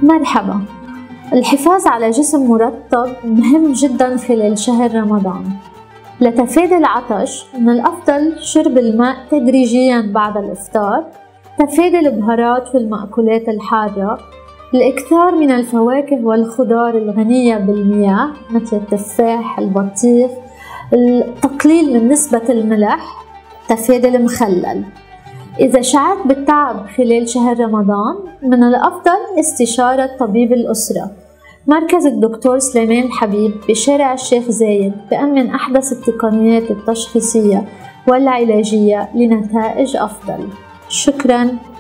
مرحبا. الحفاظ على جسم مرطب مهم جدا خلال شهر رمضان. لتفادي العطش من الأفضل شرب الماء تدريجيا بعد الإفطار، تفادي البهارات والمأكولات الحارة، الإكثار من الفواكه والخضار الغنية بالمياه مثل التفاح، البطيخ، التقليل من نسبة الملح، تفادي المخلل. إذا شعرت بالتعب خلال شهر رمضان من الأفضل استشارة طبيب الأسرة. مركز الدكتور سليمان الحبيب بشارع الشيخ زايد بأمن أحدث التقنيات التشخيصية والعلاجية لنتائج أفضل. شكراً.